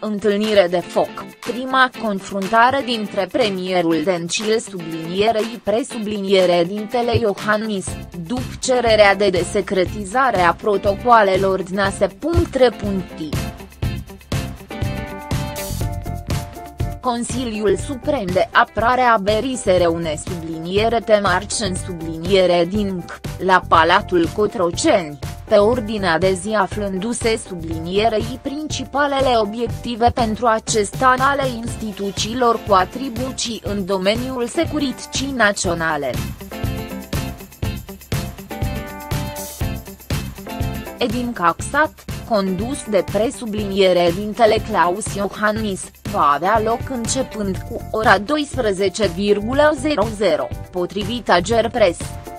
Întâlnire de foc, prima confruntare dintre premierul Dencil presubliniere Iohannis, după cererea de desecretizare a protocoalelor DNASE. Consiliul Suprem de Apărare a Berii se reune pe marți la Palatul Cotroceni, pe ordinea de zi aflându-se principalele obiective pentru acest an ale instituțiilor cu atribuții în domeniul securității naționale. Edin Caxat, condus de presubliniere Claus Iohannis, va avea loc începând cu ora 12:00, potrivit Agerpres.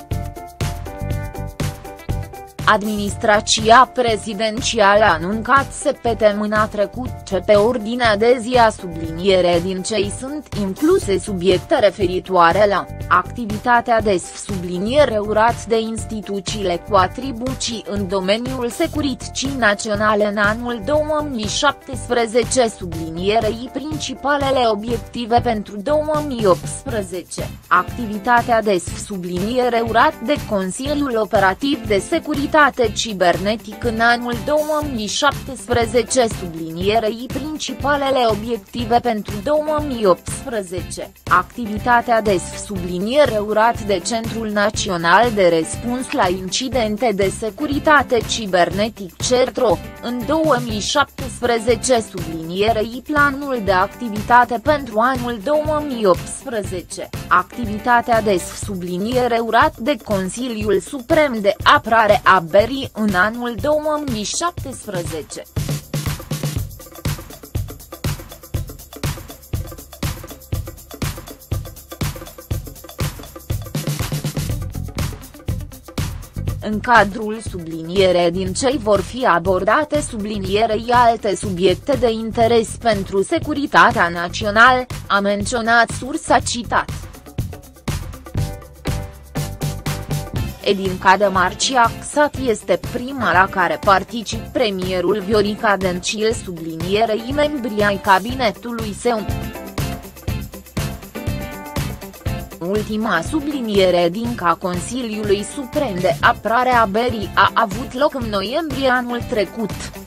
Administrația prezidențială a anuncat săptămâna trecută că pe ordinea de zi a cei sunt incluse subiecte referitoare la activitatea de urat de instituțiile cu atribuții în domeniul securității naționale în anul 2017. Principalele obiective pentru 2018, activitatea de urat de Consiliul Operativ de Securitate Cibernetic în anul 2017. Principalele obiective pentru 2018, activitatea de urat de Centrul Național de Răspuns la Incidente de Securitate Cibernetic CERTRO, în 2017. Planul de activitate pentru anul 2018, activitatea de urat de Consiliul Suprem de Apărare a Berii în anul 2017. În cadrul cei vor fi abordate alte subiecte de interes pentru securitatea națională, a menționat sursa citat. Edin Caxat este prima la care participă premierul Viorica Dencil membrii ai cabinetului său. Ultima subliniere a Consiliului Suprem de Apărare a Berii a avut loc în noiembrie anul trecut.